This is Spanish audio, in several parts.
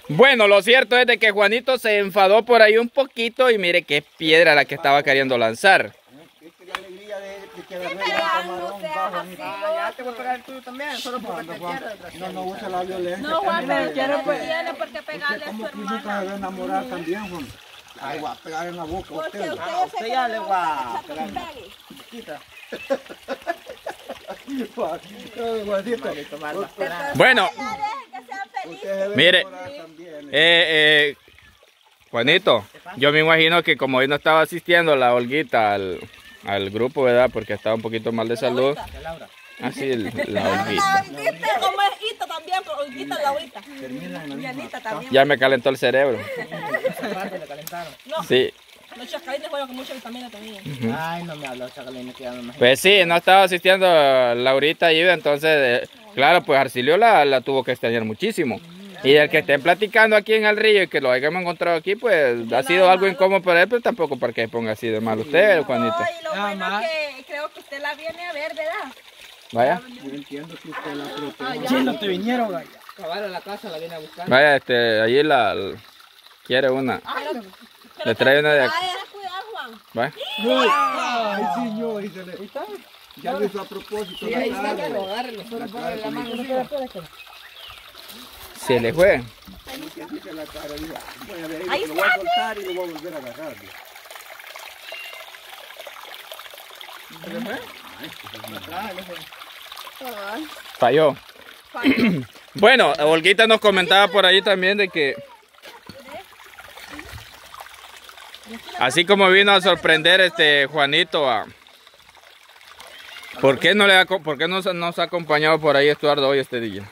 Bueno, lo cierto es de que Juanito se enfadó por ahí un poquito y mire qué piedra la que estaba queriendo lanzar. Es que la alegría de que agarré pero el no camarón seas bajo. así. Ya te voy a pegar el tuyo también, solo porque te quiero. No usa la violencia. No, Juan, también. pero usted no tiene por qué pegarle a su ¿Cómo quiso que se hermana. va a enamorar también, Juan? Ay, va a pegar en la boca a Porque usted. usted usted ya le va a pegar. Quita. Juancito, Bueno, Ya dejen que sean felices. usted se va a mire, enamorar también. Juanito, yo me imagino que como hoy no estaba asistiendo la Olguita al grupo, ¿verdad? Porque estaba un poquito mal de salud. Así, la Olguita. Olguita, como es Ita también, pero Olguita es Laurita. Y Anita también. Ya me calentó el cerebro. Esa parte le calentaron. No, Sí. los chascarines fueron con mucha vitamina también. Ay, no me habló, chagalina, que ya me imagino. Pues sí, no estaba asistiendo Laurita ahí, entonces, claro, pues Arcilio la tuvo que extrañar muchísimo. Y el que estén platicando aquí en el río y que lo hayamos encontrado aquí, pues ha sido algo incómodo para él, pero tampoco para que ponga así de mal usted, Juanito. No, y lo bueno es que creo que usted la viene a ver, ¿verdad? Vaya, Yo entiendo que usted la protege. Sí, no te vinieron a acabar a la casa, la viene a buscar. vaya, allí quiere una. Le trae una de aquí. Ay, cuidado, Juan. Vaya. Ay, señor, y se le... Ya lo hizo a propósito. Sí, la ahí está, tarde. que lo agarre, lo solo ponle la mano. Se le fue. Que la cara, diga, voy a ver, Ahí lo voy a soltar y lo voy a volver a agarrar. Falló. Bueno, Olguita nos comentaba por ahí también de que así como vino a sorprender Juanito ¿por qué por qué nos ha acompañado por ahí Estuardo hoy este día?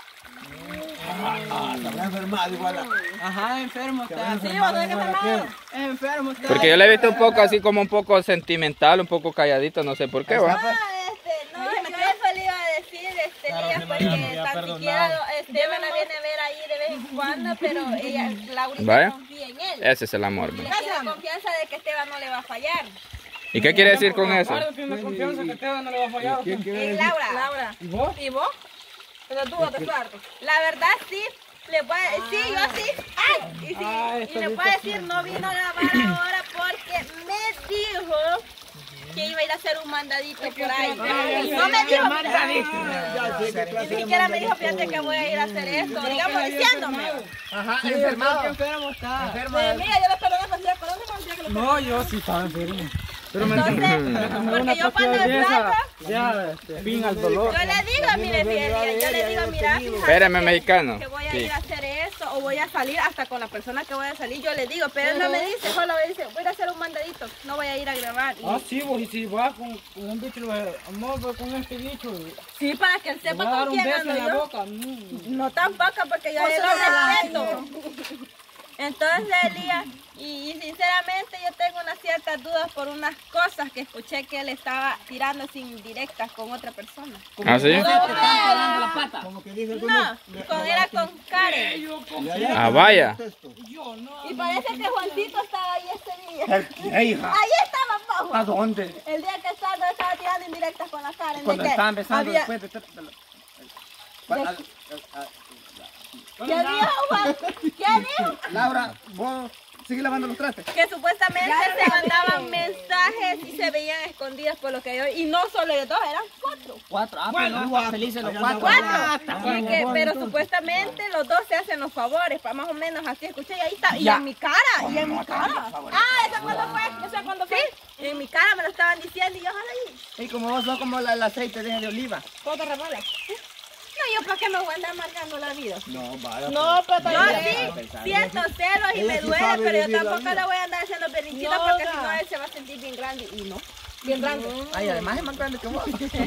Está enfermado igual. Ajá, enfermo está. Sí, vos tenés que enfermado. Enfermo está. Porque yo le he visto un poco así como un poco sentimental, un poco calladito, no sé por qué, ¿va? No, yo eso le iba a decir, Lía, porque tan siquiera me la viene a ver ahí de vez en cuando, pero ella, Laurita, Vaya. confía en él. Ese es el amor, ¿no? Ella tiene confianza de que Esteban no le va a fallar. ¿Y qué quiere decir con eso? Tiene confianza que Esteban no le va a fallar. ¿Quién quiere Es decir? Laura. ¿Y vos? ¿Y vos? Pero tú, Estuardo. La verdad sí, le voy a decir, sí, yo sí. ¡Ay! Y, sí, y le puedo decir, no vino a grabar ahora porque me dijo que iba a ir a hacer un mandadito por ahí. No me dijo. Ni siquiera me dijo, fíjate que voy a ir a hacer esto, digamos, diciéndome. Ajá, enfermo. Enfermo está. Enfermo. Mira, yo le perdoné, pero ¿por dónde me decía que lo No, yo sí estaba enfermo. Entonces, porque yo cuando salgo, Ya, fin al dolor. yo le digo, mire, fíjate, yo le digo, mira, fíjate Espérame, mexicano. que voy a Sí. ir a hacer esto o voy a salir hasta con la persona que voy a salir, yo le digo, pero él no me dice, solo me dice, voy a ir a hacer un mandadito, no voy a ir a grabar. Y, Ah, sí, vos, y si vas con un bicho, amor, con este bicho, sí, para que él te sepa voy a dar con un quién beso ando en la yo. boca. No tampoco, porque yo lo respeto. Entonces, Elías, y sinceramente yo tengo unas ciertas dudas por unas cosas que escuché que él estaba tirando sin directas con otra persona. ¿Ah, sí? Como que dice No, era con Karen. Ah, vaya. Y parece que Juancito estaba ahí ese día. Hija, Ahí estaba Pau. ¿a dónde? El día que estaba tirando indirectas con la Karen. Cuando de que estaban besando había- después de... ¿Qué dijo, Juan? ¿Qué dijo? Laura, vos sigue lavando los trastes. Que supuestamente se mandaban mensajes y se veían escondidas por lo que yo... Y no solo ellos dos, eran cuatro. Bueno, felices los cuatro. Cuatro. Y que, pero supuestamente los dos se hacen los favores, más o menos así escuché. Y ahí está. Y en mi cara, y en mi cara. Ah, ¿esa cuándo fue? ¿Esa cuándo fue? Sí, en mi cara me lo estaban diciendo y yo, ahí. Y como vos sos como el aceite de oliva. ¿Cómo te remolas? No, yo para qué me voy a andar marcando la vida. No, vaya. No, pero yo sí. sí siento celos y Ella me sí duele, sabe pero yo vivir la tampoco vida. le voy a andar haciendo perinchita porque si no él se va a sentir bien grande. Y no, bien grande. Ay, además es más grande que vos.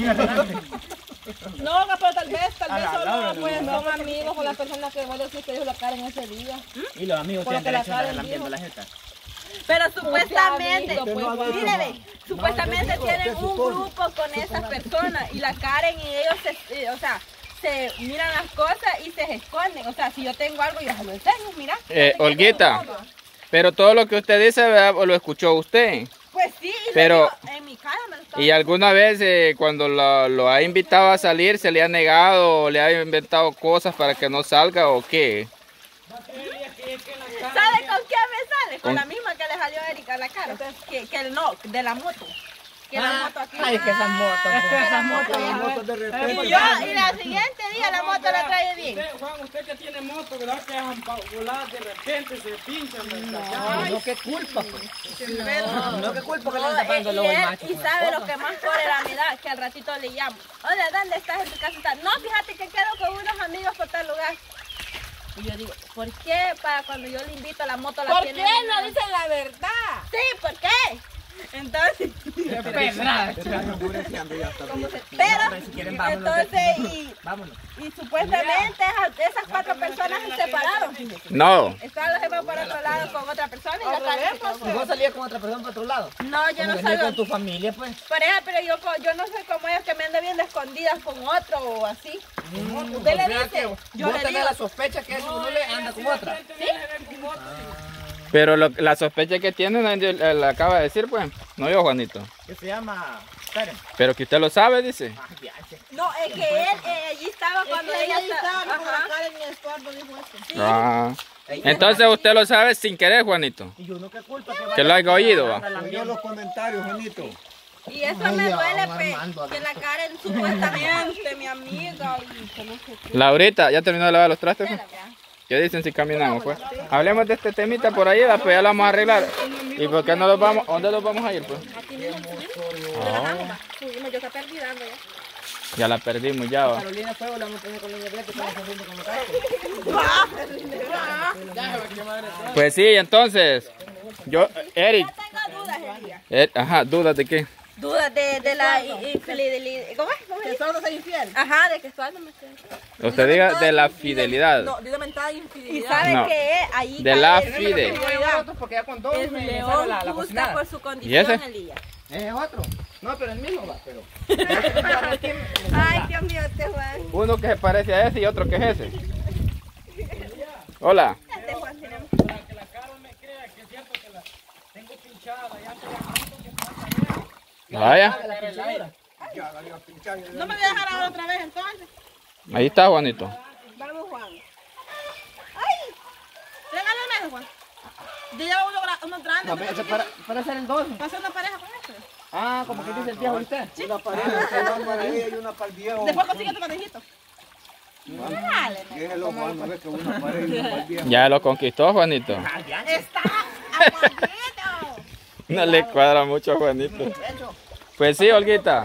No, pero tal vez Laura solo no pues, le son amigos con la persona que vos decís que dijo la cara en ese día. Y los amigos Por lo tienen que la derecho a Karen andar lambiendo dijo. la jeta. Pero supuestamente, pues, mire, ve, supuestamente tienen un grupo con esas personas y la Karen y ellos o sea, se miran las cosas y se esconden. O sea, si yo tengo algo, yo se lo enseño, mira. Olguita, pero todo lo que usted dice, ¿verdad? Lo escuchó usted. Pues sí, y Pero- le digo, en mi cara me lo estaba... ¿Y alguna vez cuando lo ha invitado a salir, se le ha negado o le ha inventado cosas para que no salga o qué? ¿Sabe con quién me sale? Con la misma que le salió a Erika a la cara. Que el no, de la moto. Que la moto aquí. Ay, que esas motos. Las motos de repente. Y la siguiente día la moto la trae bien. Juan, usted que tiene moto, ¿verdad? Que dejan volar de repente, se pinchan. No, qué culpa. No, qué culpa que le están tapando luego el macho. Y sabe lo que más cólera me da, que al ratito le llamo. Hola, ¿dónde estás? En tu casa. No, fíjate que quedo con unos amigos por tal lugar. Y yo digo, ¿por qué para cuando yo le invito a la moto la tiene? ¿Por qué no dicen la verdad? Sí, ¿por qué? Entonces, y supuestamente esas 4 personas se separaron. No. Estaban los jefes por otro lado con otra persona y la cara. ¿Y vos salías con otra persona para otro lado? No, yo no Salías salgo. con tu familia, pues. Por ejemplo, pero yo no sé cómo ellos que me andan viendo escondidas con otro o así. Usted le dice, yo vos le tenés digo. la sospecha que ese uno le anda con otra. Pero la sospecha que tiene, él acaba de decir, pues. No yo, Juanito. Que se llama... Esperen. Pero que usted lo sabe, dice. No, es que él allí estaba cuando ella estaba. con la Ajá. cara en mi estorbo, dijo esto. Sí. Ah. Entonces usted lo sabe sin querer, Juanito. Y uno qué culpa Que lo haya oído, va. Oye los comentarios, Juanito. Y eso me duele, que la Karen supuestamente mi amiga y que no sé qué. Laurita, ¿ya terminó de lavar los trastes? Pues? Espera, ya. ¿Qué dicen si caminamos, pues? Hablemos de este temita por ahí, pues ya lo vamos a arreglar. ¿Y por qué no los vamos? ¿Dónde los vamos a ir, pues? Aquí mismo subimos. Subimos, yo estoy perdidando ya. Ya la perdimos ya, va. Carolina Fuego la vamos a poner con Niña Blanca, que estamos haciendo con los carros. Pues sí, entonces, yo, Eric, Yo tengo dudas, Elia. ajá, ¿dudas de qué? Dudas de la infidelidad. ¿Cómo es? ¿Cómo Que es? solo soy infiel. Ajá, de que estoy no me estoy. Usted diga de la fidelidad. No, digo mentada Y infidelidad. sabe No. que ahí De la cae fide. Porque ya con dos el me león sale la gusta cocinada. por su ¿Y condición, ese? Elías. ¿Es otro? No, pero el mismo va, pero... Ay, Dios mío, este Juan. Uno que se parece a ese y otro que es ese. Hola. Este Juan tenemos. Vaya, No me voy a dejar ahora otra vez entonces. ahí está Juanito. Vamos, Juan. Regálame eso, Juan. Yo llevo unos grandes. Para hacer el dos. ¿Para hacer una pareja con este? Ah, como que dice el viejo usted. Una pareja, una para ella y una para el viejo. Después consigue tu conejito. Déjelo, Juan, no ve que una pareja y una para el viejo. Ya lo conquistó Juanito. Está aguadito. No le cuadra mucho a Juanito. Pues sí, Olguita.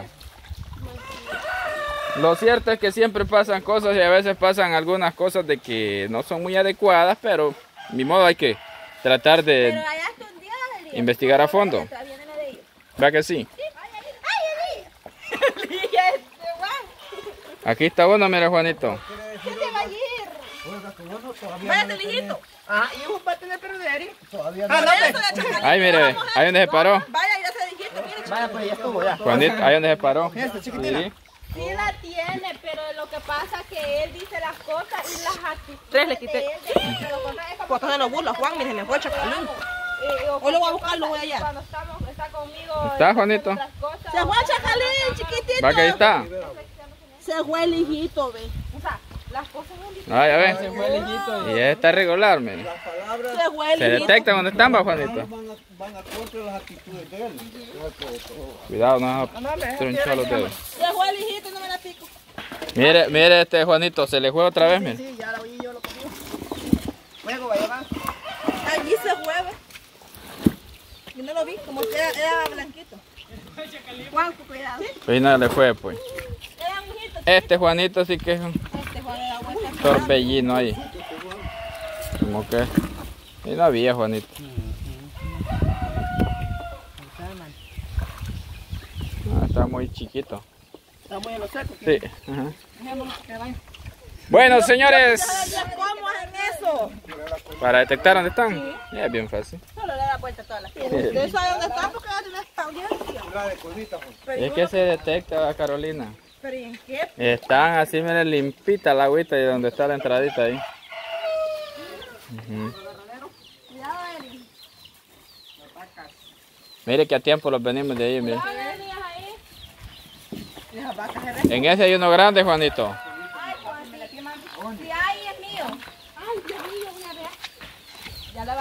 Lo cierto es que siempre pasan cosas y a veces pasan algunas cosas de que no son muy adecuadas, pero ni modo hay que tratar Pero de allá está un día, Elías. investigar a fondo. Atrás viene la de ellos. ¿Va que sí? ¡Ay, Elías! Elías, este Juan. Aquí está uno, mira Juanito. ¿Qué se va a ir? Váyate, hijito. Ah, y vos vas a tener perro de Eri. Todavía Ah, no. no, eso de Chacalín. Ahí mire, ahí donde se paró. Vaya, ya se dijiste, mire. Vaya, pues ya estuvo ya. Juanito, ahí donde se paró. chiquitina. Sí. Sí la tiene, pero lo que pasa es que él dice las cosas y las actitudes. 3 le quité. de él, de lo contrario, es como Pues entonces lo burla, Juan, mire, me fue Chacalín. o Hoy lo voy a buscar, lo voy allá. Cuando está conmigo. ¿Está, Juanito? otras cosas, Se fue Chacalín, chiquitito. ¿Va que ahí está? Se fue el hijito, ve. O sea, las cosas son diferentes. Ah, ya ve. Y está regular, mire. Las palabras Se fue el Se hijito. detecta dónde están, va Juanito. van a contra las actitudes de él. Cuidado, no vas a tronchar los dedos. Se fue el hijito, no me la pico. Mire, mire este Juanito, se le fue otra vez, mire. Sí, ya la oí, yo lo comí. Luego vaya, va. Allí se fue, ve. Yo no lo vi, como que era blanquito. Juan, cuidado. Pues nada le fue, pues. Era un hijito. Este Juanito sí que es un Este Juan era vuelta. torbellino ahí. Como que... Y no había Juanito. Ah, está muy chiquito. Está muy en lo seco. Sí. Ajá. Bueno, señores, ¿Cómo hacen eso? para detectar dónde están, es bien fácil. Solo le da vuelta a todas las piedras. ¿Usted sabe dónde está? Porque ya tiene esta audiencia. La de conita, Juan. Es que se detecta, Carolina. ¿Pero y en qué? Están así, miren, limpita la agüita y donde está la entradita ahí. Ujú. Cuidado, Eli. Mire que a tiempo los venimos de ahí, mire. Cuidado, Elías, ahí. Las vacas se En ese hay uno grande, Juanito. Ay, Juan, sí. Si hay, es mío. Ay, Dios mío, una vez.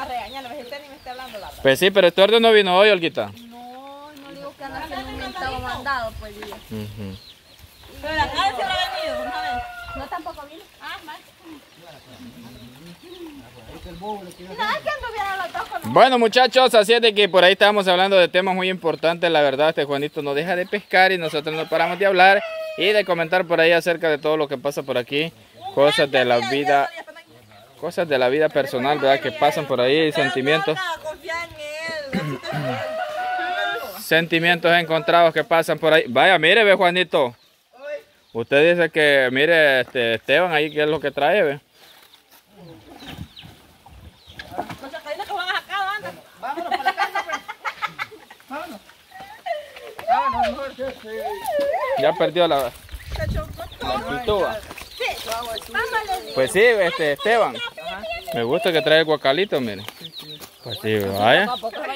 a regañar, no me usted ni me está hablando la verdad. Pues sí, pero Estuardo no vino hoy, Olguita. No digo que anda haciendo un mentado mandado, pues digo. Pero la cara se habrá venido una vez. No, tampoco vino. Ah, más. No, es que anduvieron los dos con Bueno, muchachos, así es de que por ahí estábamos hablando de temas muy importantes. La verdad, este Juanito no deja de pescar y nosotros no paramos de hablar y de comentar por ahí acerca de todo lo que pasa por aquí. Cosas de la vida, personal, ¿verdad? Que pasan por ahí, sentimientos. Sentimientos encontrados que pasan por ahí. Vaya, mire, ve, Juanito. Usted dice que, mire, Esteban ahí, ¿qué es lo que trae, ve? vámonos para la casa, pues. Vámonos. Ya perdió la actitud. Pues sí, Esteban. Me gusta que trae el guacalito, mire. Pues sí, vaya.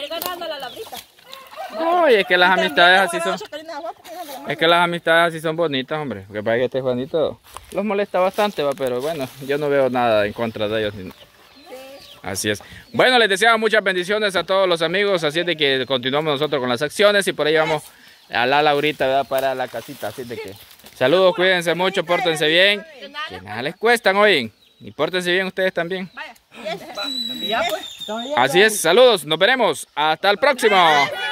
No, y es que las amistades así son. Es que las amistades así son bonitas, hombre. Porque para que este Juanito los molesta bastante, va, pero bueno, yo no veo nada en contra de ellos. Así es. Bueno, les deseamos muchas bendiciones a todos los amigos. Así es de que continuamos nosotros con las acciones y por ahí vamos a la Laurita, ¿verdad? Para la casita. Así es de que saludos, cuídense mucho, pórtense bien. Que nada les cuestan hoy. Y pórtense bien ustedes también. Ya pues. Así es, saludos, nos veremos. Hasta el próximo.